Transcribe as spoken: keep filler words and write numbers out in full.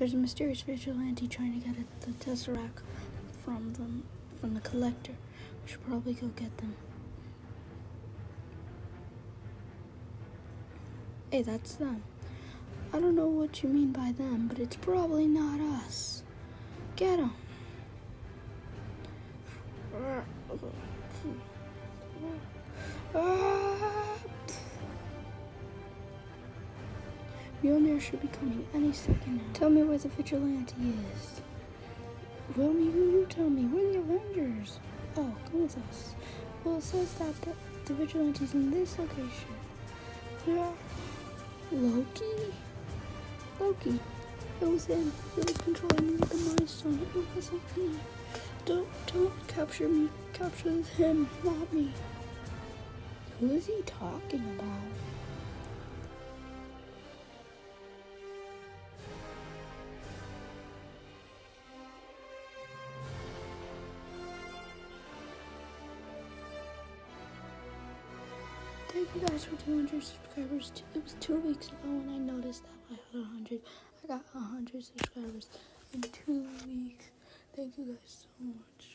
There's a mysterious vigilante trying to get at the Tesseract from them, from the collector. We should probably go get them. Hey, that's them. I don't know what you mean by them, but it's probably not us. Get them. Mjolnir should be coming any second now. Tell me where the vigilante is. Well, me, you, you tell me. We're the Avengers. Oh, come with us. Well, it says that the, the vigilante's in this location. Yeah. Loki? Loki. It was him. It was controlling me, the Mind Stone. It wasn't me. Don't, don't capture me. Capture him, not me. Who is he talking about? Thank you guys for two hundred subscribers. It was two weeks ago when I noticed that I had one hundred. I got one hundred subscribers in two weeks. Thank you guys so much.